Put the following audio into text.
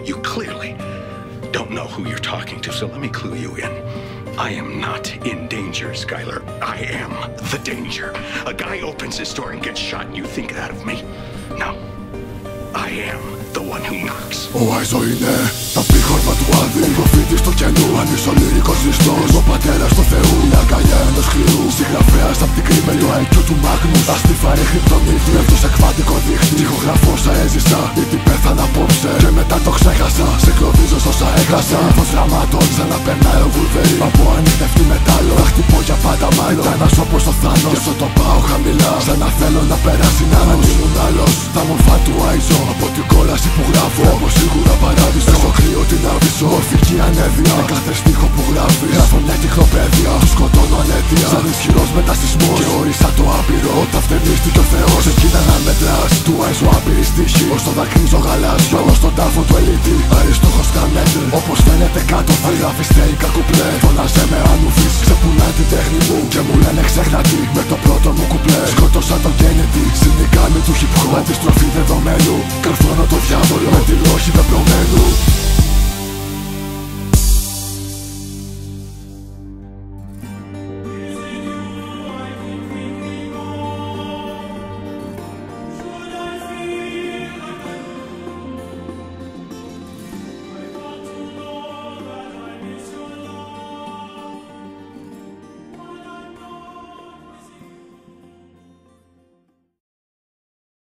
You clearly don't know who you're talking to, so let me clue you in. I am not in danger, Skylar. I am the danger. A guy opens his door and gets shot and you think that of me? No. I am the one who knocks. Ο Άιζο είναι τα πίχορμα του Άδη, ο προφήτης του καινού, ανισολυρικός Χριστός, ο πατέρας του Θεού, η αγκαλιά ενός σκληρού, συγγραφέας απ' την κρίμα του IQ του Μάγνους, αστιφαρή κρυπτονίτη, εύτος σε κβάντικο δίχτυ, τυχογραφώσα έζησα, ήδη πέθανα απόψε και μετά το ξέχασα, σε κλωβίζω όσα έχασα, φως γραμμάτων σαν να περνάει ο Βουλβερή, από ανοιχτευτή μετάλλο, θα χτυπώ για πάντα μάλλον, ήταν ένας όπως ο Θάνος, γι' αυτό το πάω χαμηλά, σαν να θέλω να περάσει νάνος, αν ήμουν άλλος, θα μου φαν του Άιζο, από την κόλαση που γράφω, από σίγουρα παράδεισο, στο κρύο την άβυσο, μορφική ανέδεια, με κάθε στίχο που γράφει, γράφω μια κυκλοπαίδεια, του σκοτώνω ανέτεια, σαν ισχυρός μετασυσμός, και όρισα το άπειρο, όταν φτερνίστηκε ο Θεός, εκείνα να μετράς, του Άιζο άπειρη στίχη, ως το δακρύζω γαλάζιο, ως τον τάφο του ελίτη, αριστούχος καμέτρ, όπως φαίνεται κάτω, θα γράφεις στέικα κουπλέ, φωνάζε με άνουφης, ξεπουλάει την τέχνη μου, και μου λένε ξεχνατή, με το πρώτο μου κουπλέ, σκότωσα τον Κέννιντι, συνδικάμι του hip hop, αντιστροφή δεδομένου, καρφώνω το διάβολο, με τη λόχη πεπρωμένου.